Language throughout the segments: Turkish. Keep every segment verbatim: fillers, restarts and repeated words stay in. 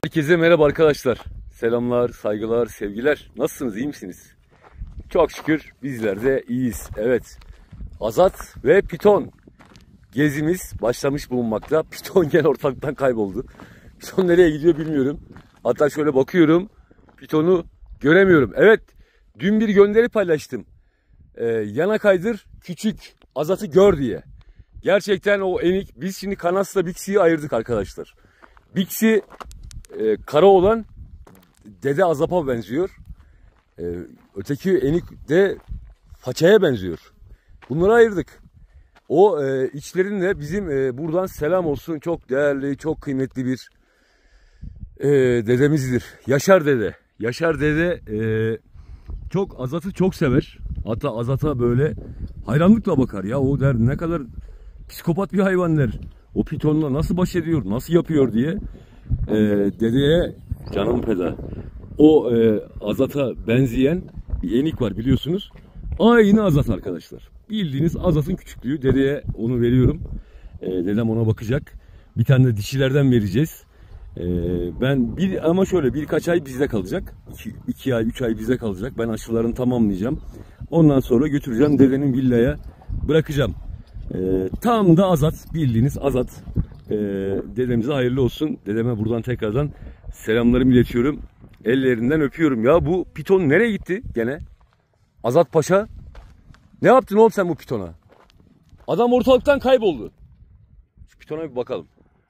Herkese merhaba arkadaşlar. Selamlar, saygılar, sevgiler. Nasılsınız, iyi misiniz? Çok şükür bizler de iyiyiz. Evet, Azat ve Piton gezimiz başlamış bulunmakta. Piton gene ortalıktan kayboldu. Piton nereye gidiyor bilmiyorum. Hatta şöyle bakıyorum, Piton'u göremiyorum. Evet, dün bir gönderi paylaştım. Ee, yana kaydır, küçük Azat'ı gör diye. Gerçekten o enik. Biz şimdi Kanas'la Bixi'yi ayırdık arkadaşlar. Bixi e, kara olan Dede Azap'a benziyor. E, öteki enik de Faça'ya benziyor. Bunları ayırdık. O e, içlerinde bizim e, buradan selam olsun, çok değerli, çok kıymetli bir e, dedemizdir. Yaşar Dede. Yaşar Dede e, çok Azat'ı çok sever. Hatta Azat'a böyle hayranlıkla bakar ya. O der ne kadar psikopat bir hayvan der. O Piton'la nasıl baş ediyor, nasıl yapıyor diye. Ee, dedeye canım feda. O e, Azat'a benzeyen bir enik var biliyorsunuz. Aynı Azat arkadaşlar. Bildiğiniz Azat'ın küçüklüğü. Dedeye onu veriyorum. Ee, dedem ona bakacak. Bir tane de dişilerden vereceğiz. Ee, ben bir ama şöyle birkaç ay bizde kalacak. İki, iki ay, üç ay bizde kalacak. Ben aşılarını tamamlayacağım. Ondan sonra götüreceğim dedenin villaya bırakacağım. Ee, tam da Azat, bildiğiniz Azat. Ee, dedemize hayırlı olsun. Dedeme buradan tekrardan selamlarımı iletiyorum. Ellerinden öpüyorum. Ya bu Piton nereye gitti gene? Azat Paşa. Ne yaptın oğlum sen bu Piton'a? Adam ortalıktan kayboldu. Şu Piton'a bir bakalım.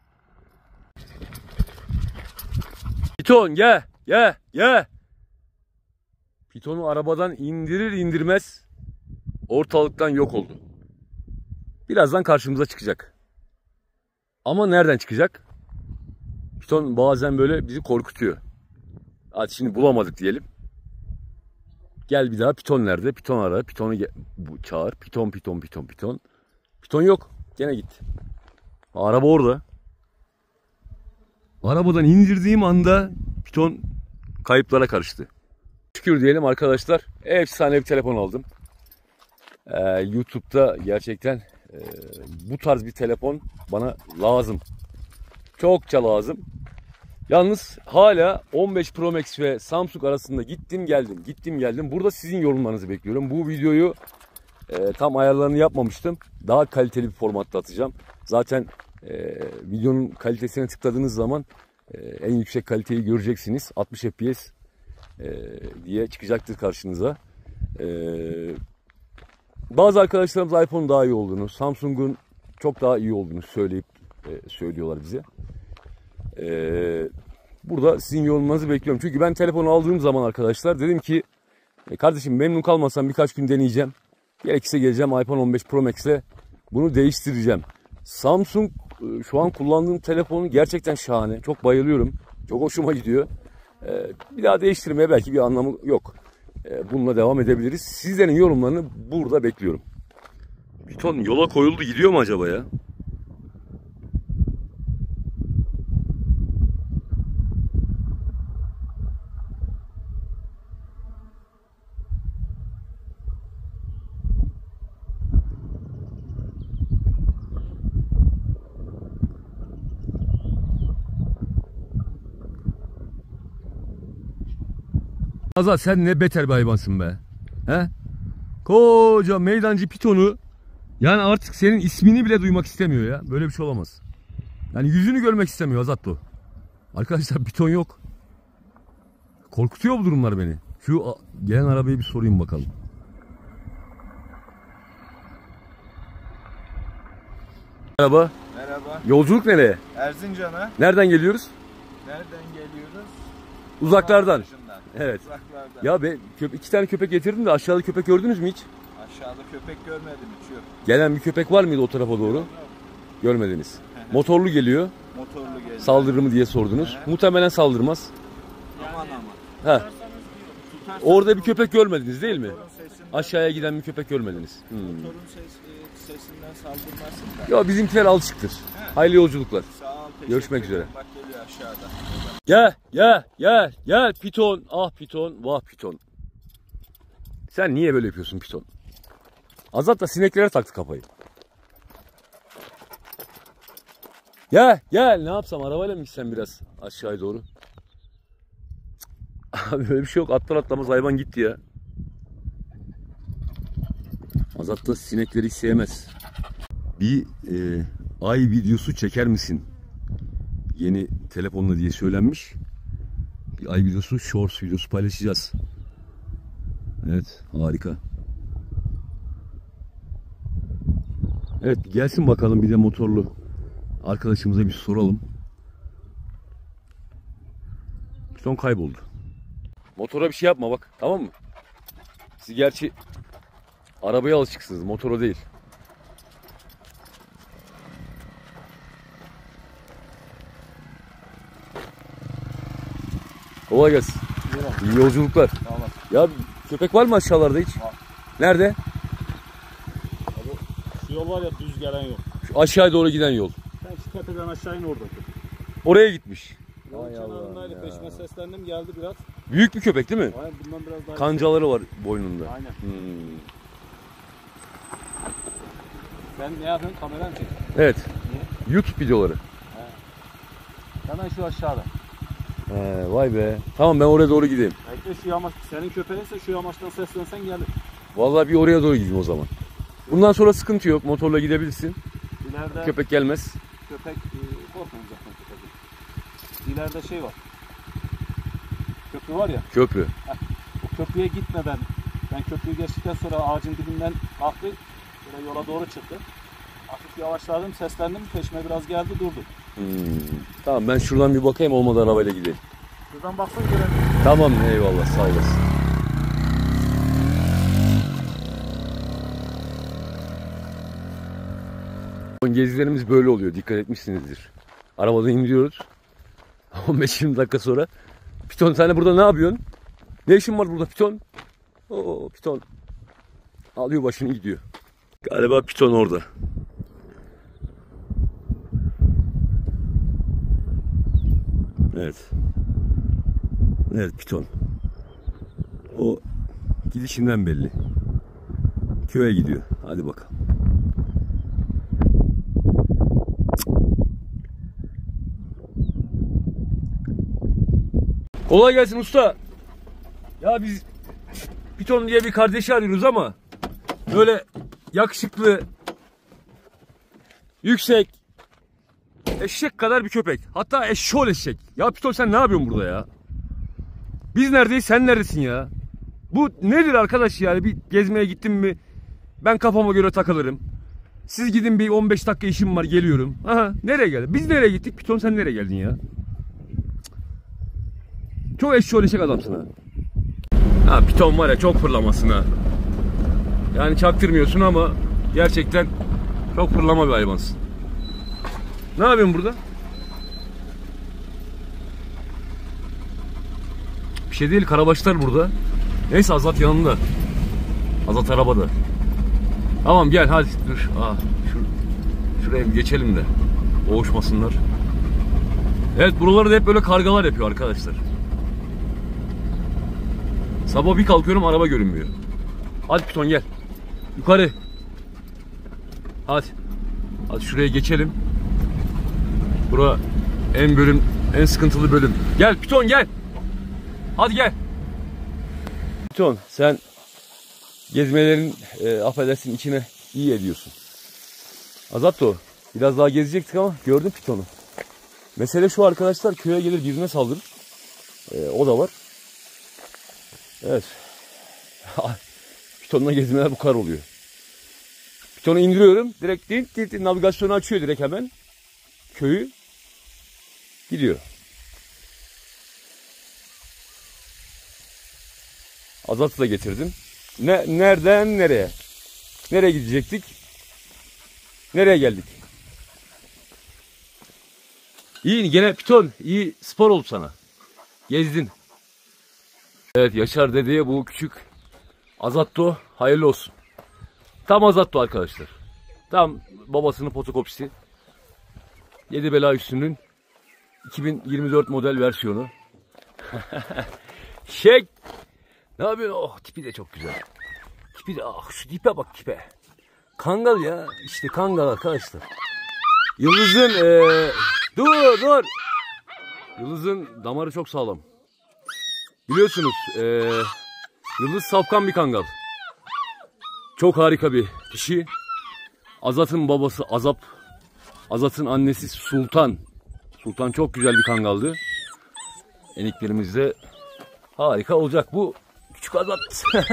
Piton gel, gel, gel. Piton'u arabadan indirir indirmez ortalıktan yok oldu. Birazdan karşımıza çıkacak. Ama nereden çıkacak? Piton bazen böyle bizi korkutuyor. Hadi şimdi bulamadık diyelim. Gel bir daha, Piton nerede? Piton ara, Piton'u çağır. Piton, Piton, Piton, Piton. Piton yok. Gene gitti. Araba orada. Arabadan indirdiğim anda Piton kayıplara karıştı. Şükür diyelim arkadaşlar. Efsane bir telefon aldım. Ee, YouTube'da gerçekten e, bu tarz bir telefon bana lazım. Çokça lazım. Yalnız hala on beş Pro Max ve Samsung arasında gittim geldim. Gittim geldim. Burada sizin yorumlarınızı bekliyorum. Bu videoyu e, tam ayarlarını yapmamıştım. Daha kaliteli bir formatta atacağım. Zaten e, videonun kalitesine tıkladığınız zaman e, en yüksek kaliteyi göreceksiniz. altmış F P S e, diye çıkacaktır karşınıza. E, bazı arkadaşlarımız iPhone'un daha iyi olduğunu, Samsung'un çok daha iyi olduğunu söyleyip e, söylüyorlar bize. Ee, burada sizin yorumlarınızı bekliyorum. Çünkü ben telefonu aldığım zaman arkadaşlar dedim ki e, kardeşim memnun kalmasam birkaç gün deneyeceğim. Gerekirse geleceğim iPhone on beş Pro Max ile bunu değiştireceğim. Samsung e, şu an kullandığım telefonu gerçekten şahane. Çok bayılıyorum. Çok hoşuma gidiyor. E, bir daha değiştirmeye belki bir anlamı yok. E, bununla devam edebiliriz. Sizlerin yorumlarını burada bekliyorum. Piton yola koyuldu, gidiyor mu acaba ya? Azat sen ne beter bir hayvansın be. He? Koca meydancı Piton'u yani artık senin ismini bile duymak istemiyor ya. Böyle bir şey olamaz. Yani yüzünü görmek istemiyor Azat o. Arkadaşlar Piton yok. Korkutuyor bu durumlar beni. Şu gelen arabayı bir sorayım bakalım. Merhaba. Merhaba. Yolculuk nereye? Erzincan'a. Nereden geliyoruz? Nereden geliyoruz? Uzaklardan. Evet. Uzaklardan. Ya ben iki tane köpek getirdim de aşağıda köpek gördünüz mü hiç? Aşağıda köpek görmedim hiç, yok. Gelen bir köpek var mıydı o tarafa doğru? Yok. Görmediniz. Motorlu geliyor. Motorlu geliyor. Saldırır mı diye sordunuz. He. Muhtemelen saldırmaz. Aman aman. Ha. Orada bir köpek görmediniz değil mi? Aşağıya giden bir köpek görmediniz. Hmm. Motorun ses, sesinden saldırmasın da. Ya bizimkiler alışıktır. Hayırlı yolculuklar. Sağ ol. Görüşmek üzere. Bak geliyor aşağıda. Gel gel gel gel Piton. Ah Piton, vah Piton. Sen niye böyle yapıyorsun Piton? Azat da sineklere taktı kafayı. Gel gel, ne yapsam, arabayla mı gitsem biraz aşağıya doğru? Abi öyle bir şey yok. Atlar atlamaz hayvan gitti ya. Azat da sinekleri hiç sevmez. Bir e, ay videosu çeker misin? Yeni telefonla diye söylenmiş. Bir ay videosu, shorts videosu paylaşacağız. Evet, harika. Evet, gelsin bakalım bir de motorlu arkadaşımıza bir soralım. Piton kayboldu. Motora bir şey yapma bak, tamam mı? Siz gerçi arabaya alışıksınız, motora değil. Kolay gelsin. İyi yolculuklar. Tamam. Ya köpek var mı aşağılarda hiç? Var. Nerede? Abi, şu yol var ya, düz gelen yol. Şu aşağıya doğru giden yol. Sen şu tepeden aşağı in orada. Oraya gitmiş. Yolun kenarındaydı, peşime seslendim, geldi biraz. Büyük bir köpek değil mi? Aynen, bundan biraz daha. Kancaları var boynunda. Aynen. Hmm. Sen ne yapıyorsun? Kamera mı çekiyorsun? Evet. Niye? YouTube videoları. He. Hemen şu aşağıda. He, vay be. Tamam ben oraya doğru gideyim. Belki şu yamaç, senin köpeğinse şu yamaçtan seslensen gelir. Vallahi bir oraya doğru gideyim o zaman. Bundan sonra sıkıntı yok. Motorla gidebilirsin. İleride Köpek gelmez. köpek e, korkmayın zaten köpek. İleride şey var. Köprü var ya. Köprü. O köprüye gitmeden, ben köprüyü geçtikten sonra ağacın dibinden kalktı. Böyle yola doğru çıktı. Hafif yavaşladım, seslendim, peşime biraz geldi, durdu. Hmm. Tamam ben şuradan bir bakayım, olmadı arabayla gidelim. Şuradan baksana görelim. Tamam eyvallah, sağ olasın. Gezilerimiz böyle oluyor, dikkat etmişsinizdir. Arabadan indiriyoruz. on beş yirmi dakika sonra. Piton sen de burada ne yapıyorsun? Ne işin var burada Piton? Oo Piton. Alıyor başını gidiyor. Galiba Piton orada. Evet. Evet Piton. O gidişinden belli. Köye gidiyor. Hadi bakalım. Kolay gelsin usta. Ya biz Piton diye bir kardeşi arıyoruz ama böyle yakışıklı, yüksek, eşek kadar bir köpek. Hatta eşşoğlu eşek. Ya Piton sen ne yapıyorsun burada ya? Biz neredeyiz, sen neredesin ya? Bu nedir arkadaş yani? Bir gezmeye gittim mi ben kafama göre takılırım. Siz gidin, bir on beş dakika işim var, geliyorum. Aha, nereye geldin? Biz nereye gittik? Piton sen nereye geldin ya? Çok eşşoğlu eşek adamsın ha. Ha Piton var ya, çok fırlamasın ha. Yani çaktırmıyorsun ama gerçekten çok fırlama bir hayvansın. Ne yapıyorsun burada? Bir şey değil, karabaşlar burada. Neyse Azat yanında. Azat arabada. Tamam gel hadi dur. Aa, şur şuraya bir geçelim de boğuşmasınlar. Evet, buraları da hep böyle kargalar yapıyor arkadaşlar. Sabah bir kalkıyorum, araba görünmüyor. Hadi Piton gel. Yukarı. Hadi. Hadi şuraya geçelim. Bura en bölüm, en sıkıntılı bölüm. Gel Piton gel. Hadi gel. Piton sen gezmelerin e, affedersin içine iyi ediyorsun. Azat da o. Biraz daha gezecektik ama gördün Piton'u. Mesele şu arkadaşlar, köye gelir birine saldırır. E, o da var. Evet. Piton'la gezmeler bu kadar oluyor. Piton'u indiriyorum. Direkt değil, değil, değil, navigasyonu açıyor direkt hemen. Köyü gidiyor. Azat'ı da getirdim. Ne, nereden nereye? Nereye gidecektik? Nereye geldik? İyi gene Piton, iyi spor oldu sana. Gezdin. Evet, Yaşar dedeye bu küçük Azatto hayırlı olsun. Tam Azatto arkadaşlar. Tam babasının fotokopisi. Yedi bela üstünün iki bin yirmi dört model versiyonu. Şek. Ne yapıyorsun? Oh, tipi de çok güzel. Tipi de, ah şu tipe bak tipe. Kangal ya. İşte kangal arkadaşlar. Yıldız'ın ee, dur dur. Yıldız'ın damarı çok sağlam. biliyorsunuz e, Yıldız safkan bir kangal. Çok harika bir dişi. Azat'ın babası Azap. Azat'ın annesi Sultan. Sultan çok güzel bir kangaldı. Eniklerimiz de harika olacak. Bu küçük Azat.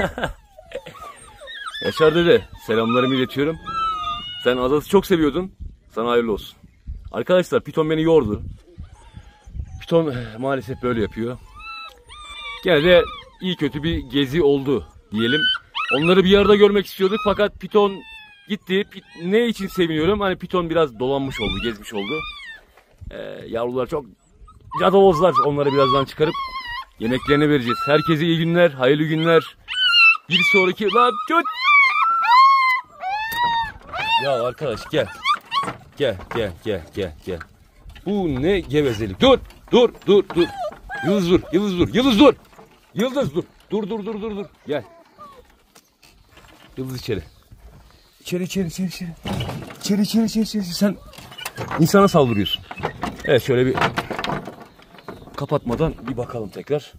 Yaşar dede, selamlarımı iletiyorum. Sen Azat'ı çok seviyordun. Sana hayırlı olsun. Arkadaşlar piton beni yordu. Piton maalesef böyle yapıyor. Gene de iyi kötü bir gezi oldu diyelim. Onları bir arada görmek istiyorduk fakat piton gitti. Pit, ne için seviniyorum? Hani piton biraz dolanmış oldu, gezmiş oldu. Ee, yavrular çok cadavozlar. Onları birazdan çıkarıp yemeklerini vereceğiz. Herkese iyi günler, hayırlı günler. Bir sonraki... Lan tut! Ya arkadaş gel. Gel, gel, gel, gel, gel. Bu ne gevezelik. Dur, dur, dur, dur. Yıldız dur, Yıldız dur, Yıldız dur. Yıldız dur. Dur, dur, dur, dur, dur. Gel. Yıldız içeri. İçeri, içeri, içeri, içeri. İçeri, içeri, içeri, içeri. Sen insana saldırıyorsun. Evet, şöyle bir kapatmadan bir bakalım tekrar.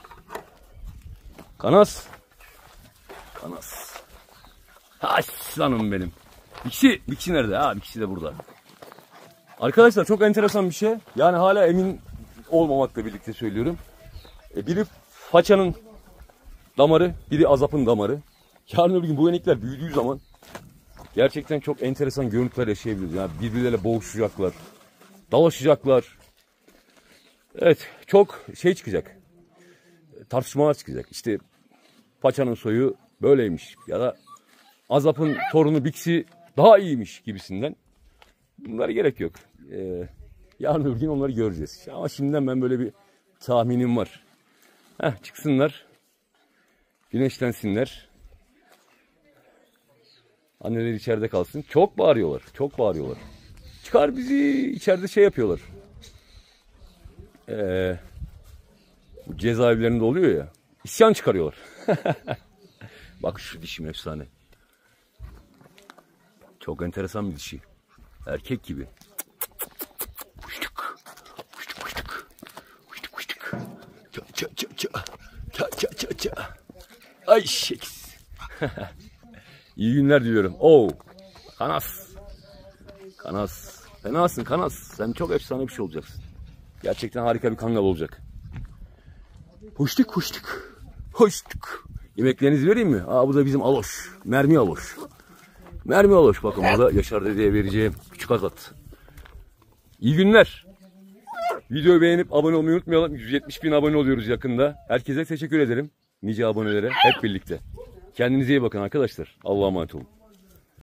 Kanas. Kanas. Aslanım benim. Biksi, Biksi nerede? Ha, Biksi de burada. Arkadaşlar çok enteresan bir şey. Yani hala emin olmamakla birlikte söylüyorum. E, biri façanın damarı, biri Azap'ın damarı. Yarın öbür gün bu enikler büyüdüğü zaman gerçekten çok enteresan görüntüler yaşayabiliriz. Yani birbirleriyle boğuşacaklar, dalaşacaklar. Evet, çok şey çıkacak. Tartışmalar çıkacak. İşte paçanın soyu böyleymiş ya da Azap'ın torunu Biksi daha iyiymiş gibisinden. Bunlara gerek yok. Ee, yarın öbür gün onları göreceğiz. Ama şimdiden ben böyle bir tahminim var. Heh, çıksınlar. Güneşlensinler. Anneler içeride kalsın. Çok bağırıyorlar. Çok bağırıyorlar. Çıkar bizi. İçeride şey yapıyorlar. Ee, bu cezaevlerinde oluyor ya. İsyan çıkarıyorlar. Bak şu dişim efsane. Çok enteresan bir dişi. Erkek gibi. Kuştuk. Kuştuk kuştuk. Kuştuk kuştuk. Ça ça ça ça. Ça ça ça ça. Ay şeks. İyi günler diliyorum. Oo. Kanas. Kanas. Fenasın Kanas. Sen çok efsane bir şey olacaksın. Gerçekten harika bir kangal olacak. Hoştuk hoştuk. Hoştuk. Yemeklerinizi vereyim mi? Aa, bu da bizim aloş. Mermi aloş. Mermi aloş. Bakın bu da Yaşar dedeye vereceğim küçük Azat. İyi günler. Videoyu beğenip abone olmayı unutmayalım. yüz yetmiş bin abone oluyoruz yakında. Herkese teşekkür ederim. Nice abonelere hep birlikte. Kendinize iyi bakın arkadaşlar. Allah'a emanet olun.